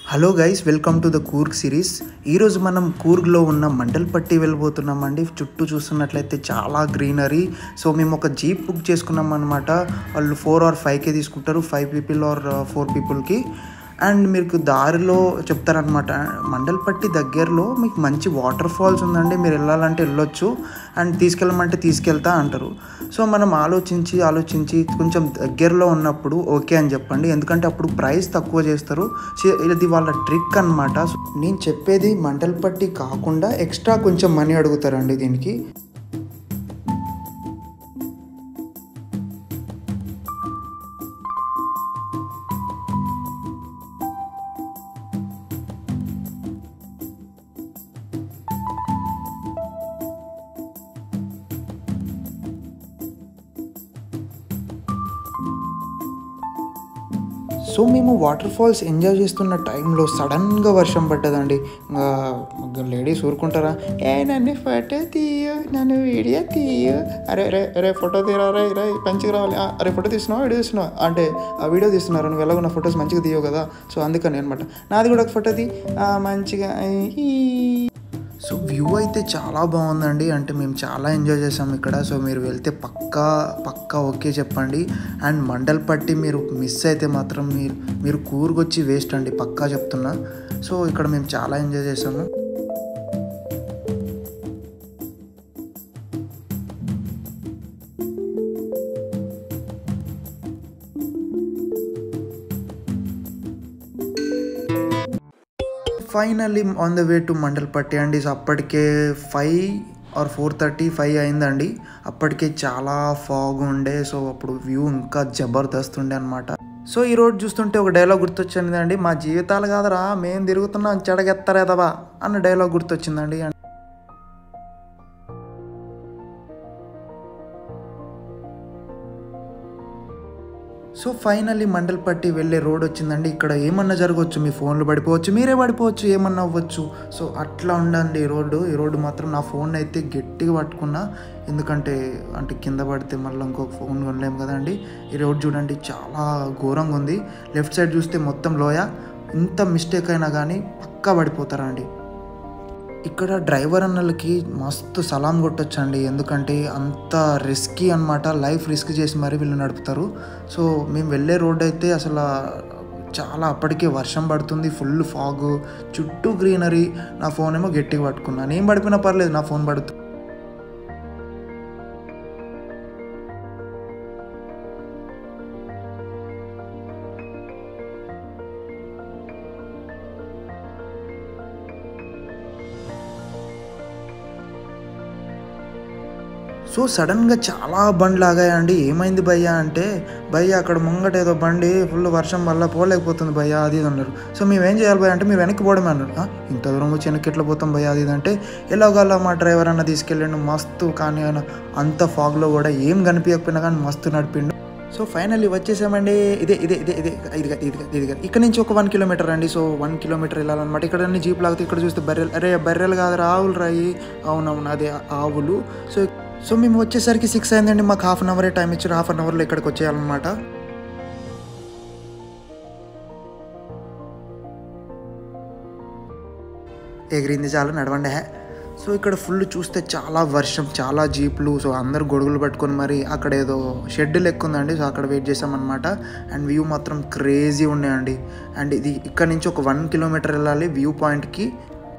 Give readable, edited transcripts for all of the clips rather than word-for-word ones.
Hello guys, welcome to the Coorg series. ఈరోజు మనం కూర్గ్లో ఉన్న మండల్పట్టి వెళ్ళిపోతున్నామండి. చుట్టూ చూస్తున్నట్లయితే చాలా గ్రీనరీ. సో మేము ఒక జీప్ బుక్ చేసుకున్నాం అనమాట. వాళ్ళు 4 or 5K తీసుకుంటారు, 5 people or 4 peopleకి. అండ్ మీకు దారిలో చెప్తారనమాట, మండల్పట్టి దగ్గరలో మీకు మంచి వాటర్ ఫాల్స్ ఉందండి, మీరు వెళ్ళాలంటే వెళ్ళొచ్చు, అండ్ తీసుకెళ్ళమంటే తీసుకెళ్తా అంటారు. సో మనం ఆలోచించి కొంచెం దగ్గరలో ఉన్నప్పుడు ఓకే అని చెప్పండి, ఎందుకంటే అప్పుడు ప్రైస్ తక్కువ చేస్తారు. ఇది వాళ్ళ ట్రిక్ అనమాట. నేను చెప్పేది మండల్పట్టి కాకుండా ఎక్స్ట్రా కొంచెం మనీ అడుగుతారండి దీనికి. సో మేము వాటర్ ఫాల్స్ ఎంజాయ్ చేస్తున్న టైంలో సడన్గా వర్షం పడ్డదండి. లేడీస్ ఊరుకుంటారా, నన్ను ఫోటో తీయు, నన్ను వీడియో తీయు, అరే ఫోటో తీరా, రే మంచిగా రావాలి, అరే ఫోటో తీస్తున్నావా వీడియో తీస్తున్నావా అంటే, ఆ వీడియో తీస్తున్నారు, నువ్వు ఎలాగో నా ఫొటోస్ మంచిగా తీయవు కదా, సో అందుకని అనమాట. నాది కూడా ఒక ఫోటో తీ మంచిగా. సో వ్యూ అయితే చాలా బాగుందండి, అంటే మేము చాలా ఎంజాయ్ చేసాం ఇక్కడ. సో మీరు వెళ్తే పక్కా ఓకే చెప్పండి. అండ్ మండల్పట్టి మీరు మిస్ అయితే మాత్రం మీరు కూర్గొచ్చి వేస్ట్ అండి, పక్కా చెప్తున్నా. సో ఇక్కడ మేము చాలా ఎంజాయ్ చేసాము. Finally on the way to Mandalpatti అండి. సో అప్పటికే 5 or 4:35 అయిందండి. అప్పటికే చాలా ఫాగ్ ఉండే, సో అప్పుడు వ్యూ ఇంకా జబర్దస్త్ ఉండే అనమాట. సో ఈ రోడ్ చూస్తుంటే ఒక డైలాగ్ గుర్తొచ్చిందండి, మా జీవితాలు కాదరా మేము తిరుగుతున్నాం చెడగెత్తరేదవా అన్న డైలాగ్ గుర్తొచ్చిందండి. సో ఫైనల్లీ మండల్పట్టి వెళ్ళే రోడ్ వచ్చిందండి. ఇక్కడ ఏమన్నా జరగవచ్చు, మీ ఫోన్లు పడిపోవచ్చు, మీరే పడిపోవచ్చు, ఏమన్నా అవ్వచ్చు. సో అట్లా ఉండండి ఈ రోడ్డు మాత్రం. నా ఫోన్ అయితే గట్టిగా పట్టుకున్నా, ఎందుకంటే కింద పడితే మళ్ళీ ఇంకొక ఫోన్ కొనలేము కదండి. ఈ రోడ్ చూడండి చాలా ఘోరంగా ఉంది. లెఫ్ట్ సైడ్ చూస్తే మొత్తం లోయ. ఇంత మిస్టేక్ అయినా కానీ పక్కా పడిపోతారండి. ఇక్కడ డ్రైవర్ అన్నలకి మస్తు సలాం కొట్టొచ్చండి, ఎందుకంటే అంత రిస్కీ అనమాట, లైఫ్ రిస్క్ చేసి మరీ వీళ్ళు నడుపుతారు. సో మేము వెళ్ళే రోడ్ అయితే అసలు చాలా, అప్పటికే వర్షం పడుతుంది, ఫుల్ ఫాగ్, చుట్టూ గ్రీనరీ. నా ఫోన్ ఏమో గట్టిగా పట్టుకున్నాను, ఏం పడిపోయినా పర్లేదు, నా ఫోన్ పడుతుంది. సో సడన్గా చాలా బండ్లు ఆగాయండి. ఏమైంది భయ్యా అంటే, భయ్యా అక్కడ ముంగట ఏదో బండి ఫుల్ వర్షం వల్ల పోలేకపోతుంది భయ్యా అది ఇది అన్నారు. సో మేమేం చేయాలి భయ్యా అంటే, మీరు వెనక్కి పోవడమే అన్నారు. ఇంత దూరం వచ్చి వెనక్కి ఎట్లా పోతాం భయ్యా అది ఇది అంటే, ఎలాగల్లా మా డ్రైవర్ అన్న తీసుకెళ్ళండు మస్తు. కానీ ఆయన అంత ఫాగ్లో కూడా ఏం కనిపించకపోయినా కానీ మస్తు నడిపిండు. సో ఫైనల్లీ వచ్చేసామండి. ఇదే ఇక్కడ నుంచి ఒక 1 kilometer అండి. సో 1 kilometer వెళ్ళాలన్నమాట. ఇక్కడ జీప్ లాగితే ఇక్కడ చూస్తే బర్రెలు కాదు, ఆవులు రాయి. అవునవును, అదే ఆవులు. సో మేము వచ్చేసరికి 6 అయిందండి. మాకు 1/2 hour టైం ఇచ్చారు, 1/2 hourలో ఇక్కడికి వచ్చేయాలన్నమాట. ఎగిరింది చాలు, నడవండి. సో ఇక్కడ ఫుల్ చూస్తే చాలా వర్షం, చాలా జీప్లు. సో అందరు గొడుగులు పట్టుకొని మరి అక్కడ ఏదో షెడ్ లెక్క ఉందండి, సో అక్కడ వెయిట్ చేసామన్నమాట. అండ్ వ్యూ మాత్రం క్రేజీ ఉన్నాయండి. అండ్ ఇది ఇక్కడ నుంచి ఒక 1 kilometer వెళ్ళాలి వ్యూ పాయింట్కి.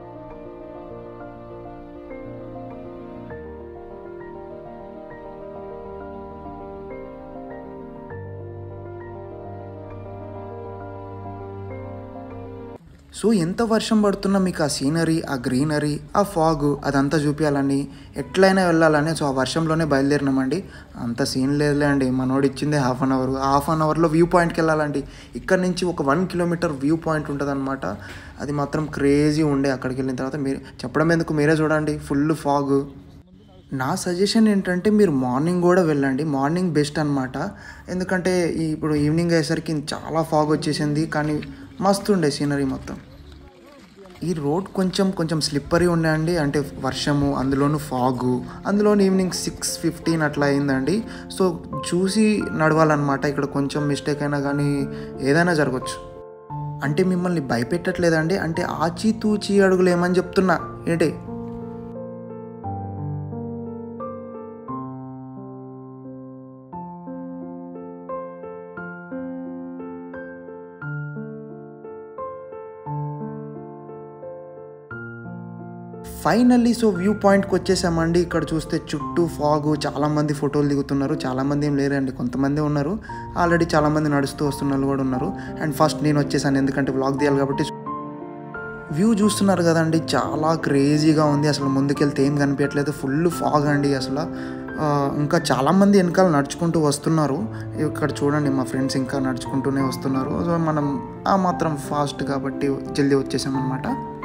సో ఎంత వర్షం పడుతున్నా మీకు ఆ సీనరీ, ఆ గ్రీనరీ, ఆ ఫాగ్ అదంతా చూపించాలని, ఎట్లయినా వెళ్ళాలని, సో ఆ వర్షంలోనే బయలుదేరినామండి. అంత సీన్ లేదులే అండి, మనోడు ఇచ్చిందే 1/2 hour. 1/2 hourలో వ్యూ పాయింట్కి వెళ్ళాలండి. ఇక్కడ నుంచి ఒక 1 kilometer వ్యూ పాయింట్ ఉంటుంది అనమాట. అది మాత్రం క్రేజీ ఉండే. అక్కడికి వెళ్ళిన తర్వాత మీరు చెప్పడం ఎందుకు, మీరే చూడండి, ఫుల్ ఫాగ్. నా సజెషన్ ఏంటంటే, మీరు మార్నింగ్ కూడా వెళ్ళండి, మార్నింగ్ బెస్ట్ అనమాట. ఎందుకంటే ఇప్పుడు ఈవినింగ్ అయ్యేసరికి చాలా ఫాగ్ వచ్చేసింది, కానీ మస్తు ఉండే సీనరీ మొత్తం. ఈ రోడ్ కొంచెం స్లిప్పరీ ఉన్నాయండి, అంటే వర్షము, అందులోనూ ఫాగు, అందులోనూ ఈవినింగ్ 6:15 అట్లా అయిందండి. సో చూసి నడవాలన్నమాట. ఇక్కడ కొంచెం మిస్టేక్ అయినా కానీ ఏదైనా జరగచ్చు. అంటే మిమ్మల్ని భయపెట్టట్లేదండి, అంటే ఆచితూచి అడుగులు ఏమని చెప్తున్నా ఏంటి. ఫైనల్లీ సో వ్యూ పాయింట్కి వచ్చేసామండి. ఇక్కడ చూస్తే చుట్టూ ఫాగు, చాలామంది ఫోటోలు దిగుతున్నారు. చాలామంది ఏం లేరండి, కొంతమంది ఉన్నారు. ఆల్రెడీ చాలామంది నడుస్తూ వస్తున్న వాళ్ళు కూడా ఉన్నారు. అండ్ ఫస్ట్ నేను వచ్చేసాను, ఎందుకంటే వ్లాగ్ తీయాలి కాబట్టి. వ్యూ చూస్తున్నారు కదండి, చాలా క్రేజీగా ఉంది. అసలు ముందుకెళ్తే ఏం కనిపించట్లేదు, ఫుల్ ఫాగ్ అండి అసలు. ఇంకా చాలామంది వెనకాల నడుచుకుంటూ వస్తున్నారు. ఇక్కడ చూడండి, మా ఫ్రెండ్స్ ఇంకా నడుచుకుంటూనే వస్తున్నారు. సో మనం ఆ మాత్రం ఫాస్ట్ కాబట్టి జల్దీ వచ్చేసామన్నమాట.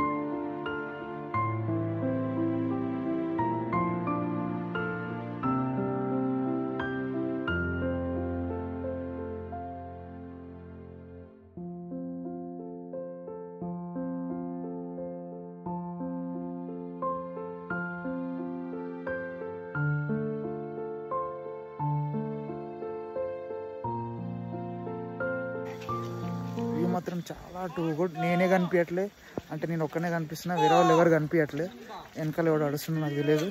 వ్యూ మాత్రం చాలా టూ గుడ్. నేనే కనిపించట్లే, అంటే నేను ఒక్కనే కనిపిస్తున్నా, వేరే వాళ్ళు ఎవరు కనిపించట్లే. వెనకాల ఎవడు అడుస్తున్నా నాకు తెలియదు.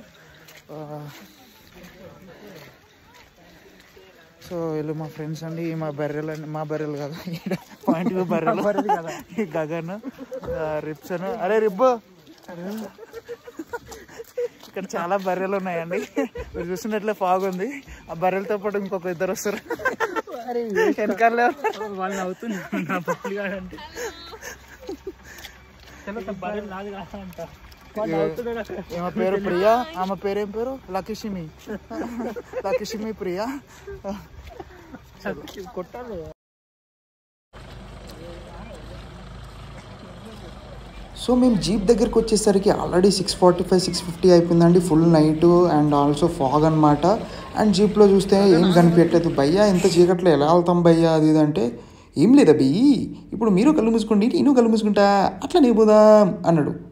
సో వీళ్ళు మా ఫ్రెండ్స్ అండి. మా బర్రెలు అండి, మా బర్రెలు కదా, పాయింట్ బర్రెలు కదా. ఈ గగన్, రిప్సన్, అరే రిబ్బు, ఇక్కడ చాలా బర్రెలు ఉన్నాయండి. మీరు చూసినట్లే ఫాగ్ ఉంది. ఆ బర్రెలతో పాటు ఇంకొక ఇద్దరు వస్తారు వెనకాల. వాళ్ళు అవుతుంది ఈమె పేరు ప్రియా, ఆమె పేరేం పేరు లక్ష్మి. లక్ష్మి ప్రియా కొట్టాలి. సో మేము జీప్ దగ్గరికి వచ్చేసరికి ఆల్రెడీ 6:45, 6:50 అయిపోయిందండి. Full night and also fog అనమాట. అండ్ జీప్లో చూస్తే ఏం కనిపించట్లేదు. భయ్యా ఎంత చీకట్లో ఎలా వెళ్తాం భయ్యా అది ఇది అంటే, ఏం లేదా బయ్యి, ఇప్పుడు మీరు కళ్ళు మూసుకోండి, నేను కళ్ళు మూసుకుంటా, అట్లా పోదాం అన్నాడు.